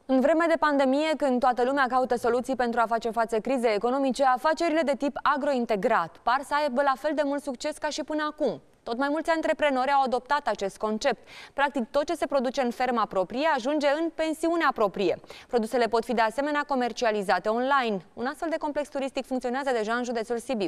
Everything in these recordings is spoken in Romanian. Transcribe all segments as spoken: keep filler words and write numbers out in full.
În vreme de pandemie, când toată lumea caută soluții pentru a face față crizei economice, afacerile de tip agrointegrat par să aibă la fel de mult succes ca și până acum. Tot mai mulți antreprenori au adoptat acest concept. Practic, tot ce se produce în ferma proprie ajunge în pensiunea proprie. Produsele pot fi de asemenea comercializate online. Un astfel de complex turistic funcționează deja în județul Sibiu.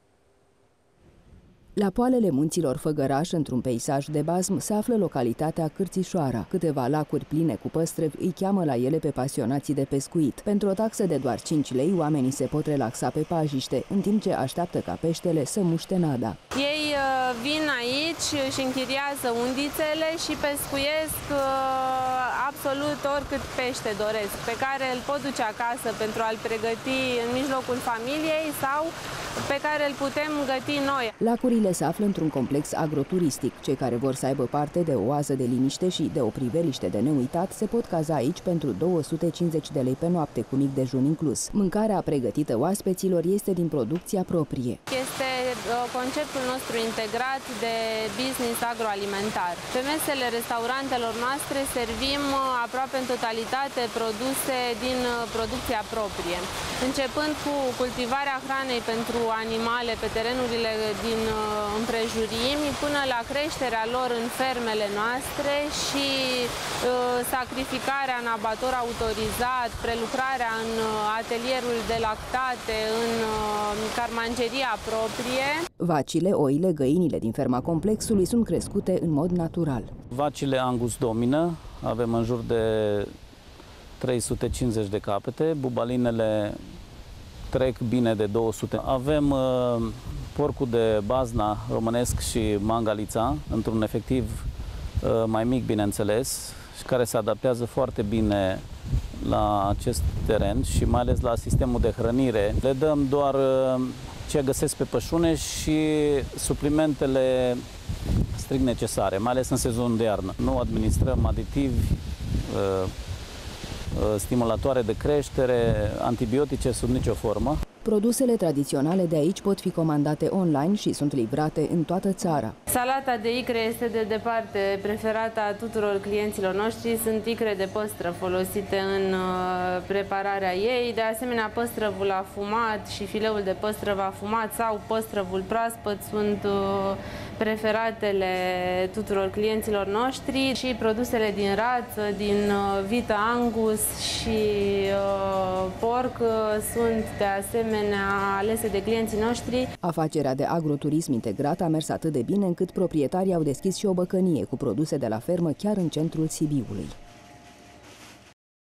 La poalele munților Făgăraș, într-un peisaj de bazm, se află localitatea Cârțișoara. Câteva lacuri pline cu păstrăvi îi cheamă la ele pe pasionații de pescuit. Pentru o taxă de doar cinci lei, oamenii se pot relaxa pe pajiște, în timp ce așteaptă ca peștele să muște nada. Ei uh, vin aici și închiriază undițele și pescuiesc uh, absolut oricât pește doresc, pe care îl pot duce acasă pentru a-l pregăti în mijlocul familiei sau pe care îl putem găti noi. Lacurile se află într-un complex agroturistic. Cei care vor să aibă parte de o oază de liniște și de o priveliște de neuitat se pot caza aici pentru două sute cincizeci de lei pe noapte, cu mic dejun inclus. Mâncarea pregătită oaspeților este din producția proprie. Este conceptul nostru integrat de business agroalimentar. Pe mesele restaurantelor noastre servim aproape în totalitate produse din producția proprie, începând cu cultivarea hranei pentru animale pe terenurile din împrejurimi, până la creșterea lor în fermele noastre și uh, sacrificarea în abator autorizat, prelucrarea în atelierul de lactate, în uh, carmangeria proprie. Vacile, oile, găinile din ferma complexului sunt crescute în mod natural. Vacile Angus domină, avem în jur de trei sute cincizeci de capete, bubalinele trec bine de două sute. Avem uh, porcul de bazna românesc și mangalița, într-un efectiv uh, mai mic, bineînțeles, și care se adaptează foarte bine la acest teren și mai ales la sistemul de hrănire. Le dăm doar uh, ce găsesc pe pășune și suplimentele strict necesare, mai ales în sezonul de iarnă. Nu administrăm aditivi, uh, stimulatoare de creștere, antibiotice sub nicio formă. Produsele tradiționale de aici pot fi comandate online și sunt livrate în toată țara. Salata de icre este de departe preferata a tuturor clienților noștri. Sunt icre de păstră folosite în prepararea ei. De asemenea, păstrăvul afumat și fileul de păstrăv afumat sau păstrăvul proaspăt sunt preferatele tuturor clienților noștri și produsele din rață, din vită Angus și uh, porc sunt de asemenea alese de clienții noștri. Afacerea de agroturism integrat a mers atât de bine încât proprietarii au deschis și o băcănie cu produse de la fermă chiar în centrul Sibiului.